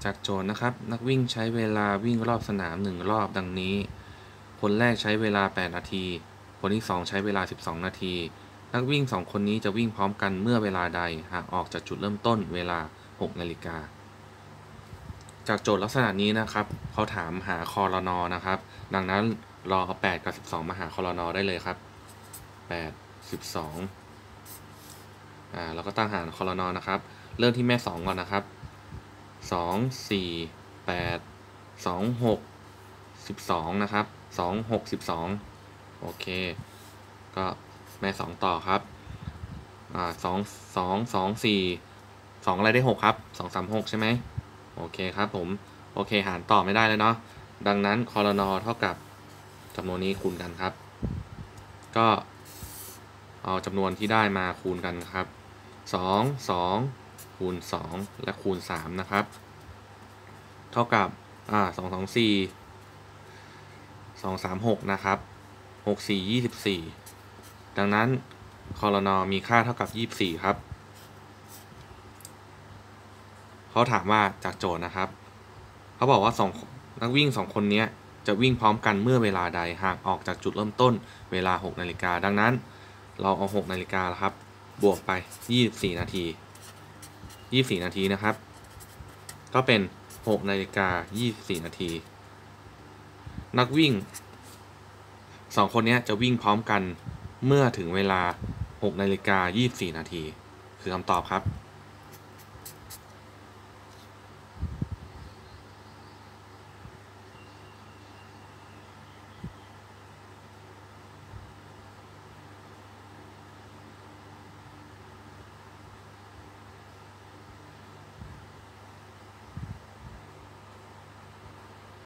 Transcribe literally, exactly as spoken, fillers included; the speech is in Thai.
จากโจทย์นะครับนักวิ่งใช้เวลาวิ่งรอบสนามหนึ่งรอบดังนี้คนแรกใช้เวลาแปดนาทีคนที่สองใช้เวลาสิบสองนาทีนักวิ่งสองคนนี้จะวิ่งพร้อมกันเมื่อเวลาใดหากออกจากจุดเริ่มต้นเวลาหกนาฬิกาจากโจทย์ลักษณะนี้นะครับเขาถามหาคอรนอนะครับดังนั้นรอเอาแปดกับสิบสองมาหาคอรนอได้เลยครับแปด สิบสองอ่าเราก็ตั้งหารคอรนอนะครับเริ่มที่แม่สองก่อนนะครับสอง สี่ แปด สอง หก สิบสองนะครับสอง หก สิบสองโอเคก็แม่สองต่อครับอ่าสอง สอง สอง สี่ สองอะไรได้หกครับสอง สาม หกใช่ไหมโอเคครับผมโอเคหารต่อไม่ได้เลยเนาะดังนั้นคอรนอเท่ากับจำนวนนี้คูณกันครับก็เอาจำนวนที่ได้มาคูณกันครับสอง สองคูณสองและคูณสามนะครับเท่ากับอ่าสอง สอง สี่ สอง สาม หกนะครับหก สี่ ยี่สิบสี่ดังนั้นคอรนอมีค่าเท่ากับยี่สิบสี่ครับเขาถามว่าจากโจทย์นะครับเขาบอกว่าสองนักวิ่งสองคนนี้จะวิ่งพร้อมกันเมื่อเวลาใดหากออกจากจุดเริ่มต้นเวลาหกนาฬิกาดังนั้นเราเอาหกนาฬิกาครับบวกไปยี่สิบสี่นาทียี่สิบสี่นาทีนะครับก็เป็นหกนาฬิกายี่สิบสี่นาทีนักวิ่งสองคนนี้จะวิ่งพร้อมกันเมื่อถึงเวลาหกนาฬิกายี่สิบสี่นาทีคือคำตอบครับ